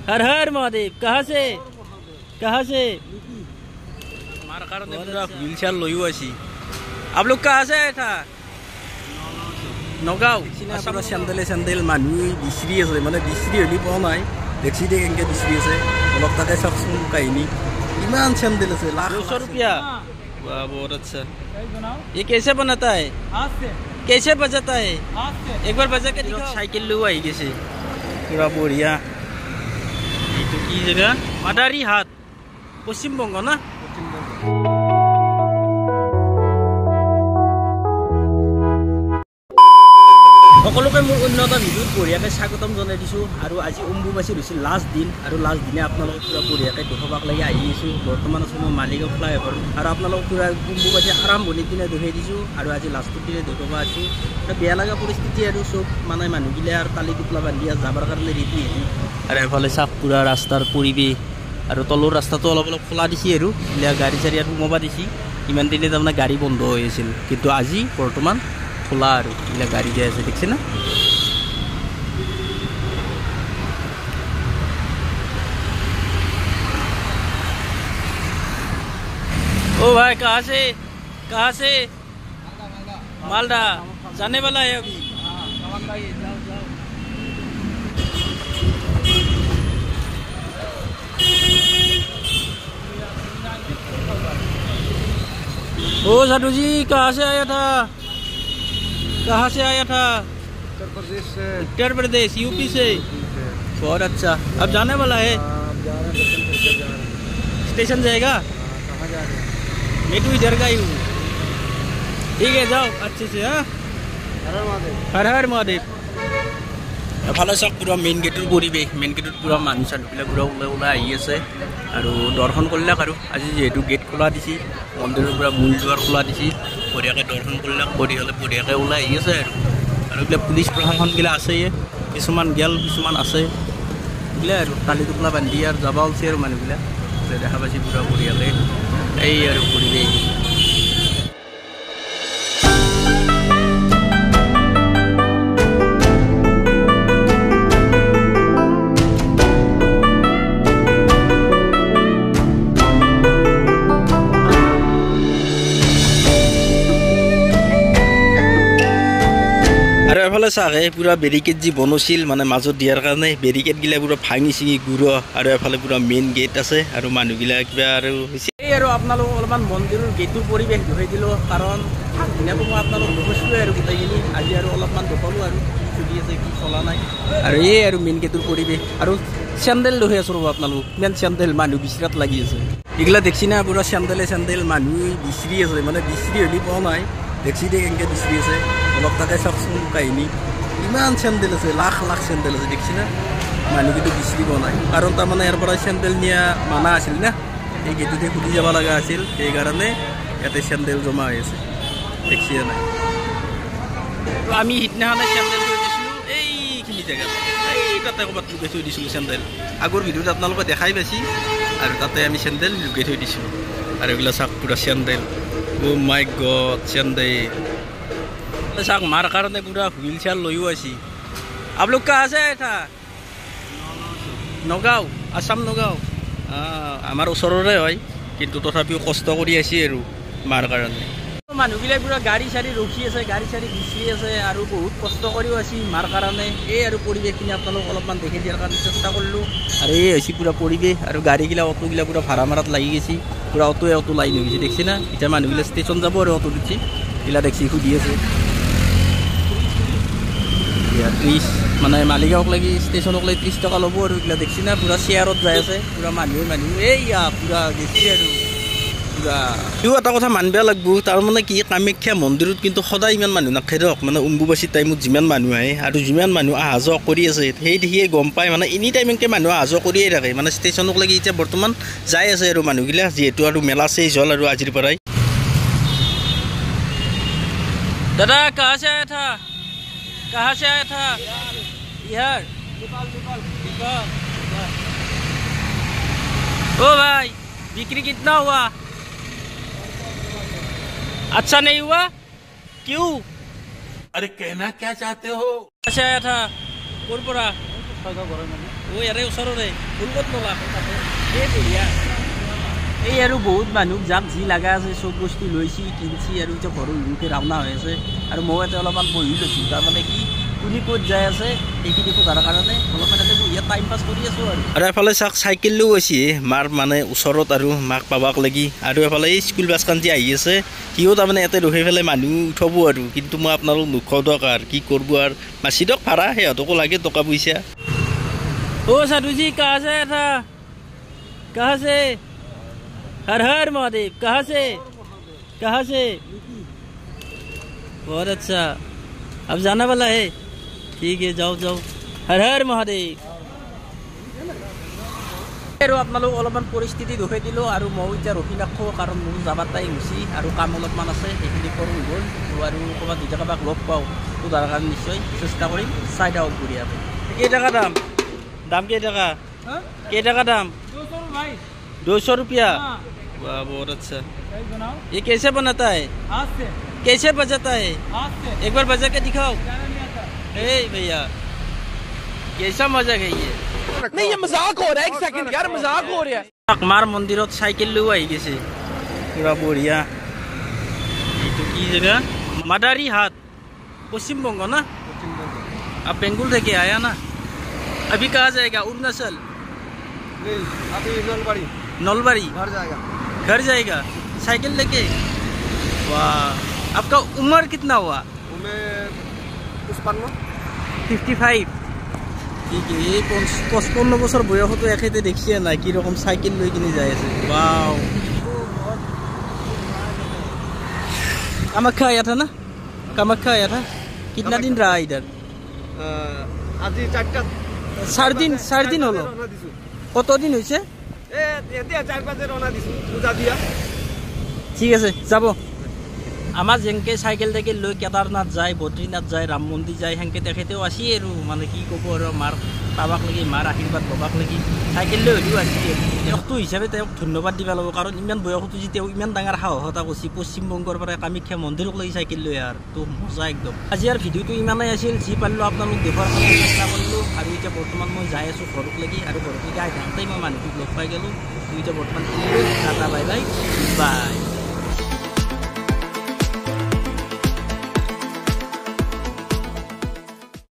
हर हर महादेव। कहाँ से हमारा कारण पूरा व्हील चेयर लोयो आसी। आप लोग कहाँ से आया था? नगाँव। पूरा চেন্দেল মানুহ বিচৰি আছে মানে বিচৰি হলি পোৱা নাই দেখছি দে কেনেকৈ বিচৰি আছে অলপ তাকে চাওকচোন কাহিনী ইমান চেন্দেল আছে লাখ 200 रुपया। वाह बहुत अच्छा। ये कैसे बनाता है? हाथ से। कैसे बजाता है? हाथ से। एक बार बजा के दिखाओ। साइकिल लो आई कैसे पूरा बढ़िया। ये तो की जगह मादारी हाट पश्चिम बंग ना। সকলোকে মোৰ উন্নত ভিডিঅ'ত বঢ়িয়াকৈ স্বাগতম জনাই দিছোঁ আৰু আজি অম্বুবাচীৰ হৈছে লাষ্ট দিন আৰু লাষ্ট দিনে আপোনালোকক পুৰা বঢ়িয়াকৈ দেখুৱাব লাগি আহি আছোঁ। বৰ্তমান আছোঁ মই মালিগাঁও ফ্লাইঅভাৰ আৰু আপোনালোকক পুৰা অম্বুবাচী আৰম্ভণিৰ দিনা দেখুৱাই দিছোঁ আৰু আজি লাষ্টৰ দিনা দেখুৱাব আছোঁ। বেয়া লগা পৰিস্থিতি আৰু চব মানে মানুহগিলা আৰু তালি টোপলা বান্ধি যাবৰ কাৰণে ৰেডি হৈছে আৰু এফালে চাওক পুৰা ৰাস্তাৰ পৰিৱেশ আৰু তলৰ ৰাস্তাটো অলপ অলপ খোলা দিছে আৰু গাড়ী চাড়ী আৰু সোমাব দিছে। ইমান দিনে তাৰমানে গাড়ী বন্ধ হৈ আছিল কিন্তু আজি বৰ্তমান খোলা আৰু এইবিলাক গাড়ী যাই আছে দেখছে না। ओ भाई कहाँ से? मालदा जाने वाला है अभी। ओ साधु जी कहाँ से आया था? उत्तर प्रदेश यूपी से। बहुत अच्छा। अब जाने वाला है? स्टेशन जाएगा? मैं तो इधर का ही हूँ। ठीक है जाओ अच्छे से। हाँ हर हर महादेव। এফালে চাওক পুৰা মেইন গেটৰ পৰিৱেশ। মেইন গেটত পুৰা মানুহ চানুহবিলাক পুৰা ওলাই আহি আছে আৰু দৰ্শন কৰিলাক আৰু আজি যিহেতু গেট খোলা দিছে মন্দিৰৰ পৰা মূল দুৱাৰ খোলা দিছে বঢ়িয়াকৈ দৰ্শন কৰিলাক কৰি হ'লে বঢ়িয়াকৈ ওলাই আহি আছে আৰু এইবিলাক পুলিচ প্ৰশাসনগিলা আছে কিছুমান গেল কিছুমান আছে এইবিলাক আৰু তালি টোপলা বান্ধি আৰু যাব ওলছে আৰু মানুহবিলাক দেখা পাইছে পুৰা বঢ়িয়াকৈ এই আৰু পৰিৱেশ। আৰু এফালে চাহে পুৰা বেৰিকেড যি বনছিল মানে মাজত দিয়াৰ কাৰণে বেৰিকেডগিলা পুৰা ভাঙি চিঙি গুড় আৰু এফালে পুৰা মেইন গেট আছে আৰু মানুহগিলা কিবা আৰু হৈছে এই আৰু আপোনালোকক অলপমান মন্দিৰৰ গেটৰ পৰিৱেশ দেখুৱাই দিলোঁ কাৰণ ধুনীয়াকৈ মই আপোনালোকক দেখুৱাইছিলোঁ আৰু গোটেইখিনি আজি আৰু অলপমান দেখুৱালোঁ আৰু কি চলি আছে কি চলা নাই আৰু এই আৰু মেইন গেটৰ পৰিৱেশ আৰু চেণ্ডেল দেখুৱাই আছোঁ ৰ'ব আপোনালোক ইমান চেণ্ডেল মানুহ বিচৰাত লাগি আছে এইগিলা দেখছি না পুৰা চেণ্ডেল মানুহ বিচৰি আছে মানে বিচৰি হলি পোৱা নাই দেখছি দে কেনেকৈ বিচৰি আছে অলপ তাকে চাওকচোন কাহিনী ইমান চেণ্ডেল আছে লাখ লাখ চেণ্ডেল আছে দেখছি না মানুহ কিন্তু বিচৰি পোৱা নাই কাৰণ তাৰমানে ইয়াৰ পৰা চেণ্ডেল নিয়া মানা আছিল না এই গেটতে খুলি যাব লগা আছিল সেইকাৰণে ইয়াতে চেণ্ডেল জমা হৈ আছে দেখছি নাই। তো আমি সিদিনাখনে চেণ্ডেল থৈ দিছিলোঁ এইখিনি জেগাত এই তাতে ক'ৰবাত লুকাই থৈ দিছিলোঁ চেণ্ডেল আগৰ ভিডিঅ'ত আপোনালোকে দেখাই পাইছি আৰু তাতে আমি চেণ্ডেল লুকাই থৈ দিছিলোঁ আৰু এইবিলাক চাওক পুৰা sandal. Oh my God, sandal চাওক মাৰ কাৰণে পুৰা হুইল চেয়াৰ লৈও আছি। आप लोग कहाँ से आया था? নগাঁও আসাম নগাঁও। আমাৰ ওচৰৰে হয় কিন্তু তথাপিও কষ্ট কৰি আছে আৰু মাৰ কাৰণে মানুহবিলাক পুৰা গাড়ী চাড়ী ৰখি আছে গাড়ী চাড়ী বিচৰি আছে আৰু বহুত কষ্ট কৰিও আছে মাৰ কাৰণে এই আৰু পৰিৱেশখিনি আপোনালোক অলপমান দেখি দিয়াৰ কাৰণে চেষ্টা কৰিলোঁ আৰু এই হৈছে পুৰা পৰিৱেশ আৰু গাড়ীগিলা অটোগিলা পুৰা ভাড়া মাৰাত লাগি গৈছে পুৰা অটো লাইন হৈ গৈছে দেখছি না এতিয়া মানুহগিলা ষ্টেচন যাব আৰু অটো দিছে এইগিলা দেখছি সুধি আছে 30 মানে মালিগাঁওক লাগি ষ্টেচনক লাগি 30 টকা ল'ব আৰু এইগিলা দেখছি না পুৰা শ্বেয়াৰত যাই আছে পুৰা মানুহ এইয়া পুৰা গেছি আৰু পুৰা এটা কথা মানিব লাগিব তাৰমানে কি কামাখ্যা মন্দিৰত কিন্তু সদায় ইমান মানুহ নাথাকে ধৰক মানে অম্বুবাচী টাইমত যিমান মানুহ আহে আৰু যিমান মানুহ অহা যোৱা কৰি আছে সেই দেখিয়ে গম পায় মানে এনি টাইম এনেকৈ মানুহ অহা যোৱা কৰিয়ে থাকে মানে ষ্টেচনক লাগি এতিয়া বৰ্তমান যাই আছে আৰু মানুহগিলা যিহেতু আৰু মেলা চেজ হ'ল আৰু আজিৰ পৰাই। দাদা कहाँ से आया था? बिहार। ओ भाई बिक्री कितना हुआ? अच्छा नहीं हुआ क्यों? अरे कहना क्या चाहते हो? अच्छा आया था पुरपुरा ও ইয়াৰে ওচৰৰে ফুল ক'ত নলা এই বঢ়িয়া এই আৰু বহুত মানুহ যাক যি লগা আছে চব বস্তু লৈছি কিনছি আৰু এতিয়া ঘৰৰ লোকে ৰাওনা হৈ আছে আৰু মই এতিয়া অলপমান বহি লৈছোঁ তাৰমানে কি কোনে ক'ত যাই আছে এইখিনি সোধাৰ কাৰণে অলপমান ইয়াতে বহি টাইম পাছ কৰি আছোঁ আৰু এফালে চাওক চাইকেল লৈ গৈছে মাৰ মানে ওচৰত আৰু মাক পাবাক লাগি আৰু এফালে এই স্কুল বাছখন যে আহি আছে সিও তাৰমানে ইয়াতে ৰখি পেলাই মানুহ উঠাব আৰু কিন্তু মই আপোনালোক নোখোৱাওঁ দিয়ক আৰু কি কৰিব আৰু মাছি দিয়ক ভাড়া সিহঁতকো লাগে টকা পইচা ओ साधु जी कहाँ से आया था कहाँ से हर हर महादेव कहाँ से बहुत अच्छा अब जाना वाला है ठीक है जाओ जाओ हर हर महादेव আৰু আপোনালোক অলপমান পৰিস্থিতি দেখুৱাই দিলোঁ আৰু মই এতিয়া ৰখি নাথাকোঁ কাৰণ মোৰ যাবাৰ টাইম হৈছে আৰু কাম অলপমান আছে সেইখিনি কৰোঁ গ'ল আৰু ক'ৰবাত দুটা কাৰোবাক লগ পাওঁ তো তাৰ কাৰণে নিশ্চয় চেষ্টা কৰিম চাই থাকক বঢ়িয়াকৈ কেইটকা দাম दाम के टका दाम 200 रुपया वाह बहुत अच्छा ये कैसे बनाता है हाथ से कैसे बजाता है हाथ से एक बार बजा के दिखाओ ए भैया कैसा मजाक है ये नहीं ये मजाक हो रहा है एक सेकंड यार मजाक हो रहा है अकमार मंदिरत साइकिल लो आई गेছে পুরা বড়িয়া এইটো কি জায়গা মাদারি হাট पश्चिम बंग ना आप बेंगल থেকে आया ना अभी कहाँ जाएगा अरुणाचल नहीं अभी नलबाड़ी घर जाएगा साइकिल लेके वाह आपका उम्र कितना हुआ उम्र 55 ठीक है ये 55 বছর বয়স তো একেতে দেখিয়ে না কি রকম সাইকেল লৈ কিনে যাই আছে वाओ कामाख्या आया था ना कामाख्या आया था कितना दिन रहा इधर आज 4 दिन হলো কতদিন হইছে এতিয়া 4-5 রওনা দিছো পূজা দিয়া ঠিক আছে যাব আমার যেনকে সাইকেল থেকে লৈ কেদারনাথ যায় বদ্রীনাথ যায় রাম মন্দির যায় হেনকে তেখেতেও আসি আৰু মানে কি ক'ব আৰু মাৰ পাবাক লাগি মাৰ আশীৰ্বাদ পাবাক লাগি সাইকেল লৈ হলেও আসি তেওঁকটো হিচাপে তেওঁক ধন্যবাদ দিব লাগিব কাৰণ ইমান বয়সতো যে তেওঁ ইমান ডাঙৰ সাহসতা কৰিছে পশ্চিমবংগৰ পৰা কামাখ্যা মন্দিৰক লাগি চাইকেল লৈ আৰু তো মজা একদম আজি আৰু ভিডিঅ'টো ইমানেই আছিল যি পাৰিলোঁ আপোনালোক দেখুৱাৰ কাৰণে চেষ্টা কৰিলোঁ আৰু এতিয়া বৰ্তমান মই যাই আছোঁ ঘৰক লাগি আৰু ঘৰক লাগি আহি থাকোঁতেই মই মানুহটোক লগ পাই গ'লোঁ তো এতিয়া বৰ্তমান টাটা বাই বাই বাই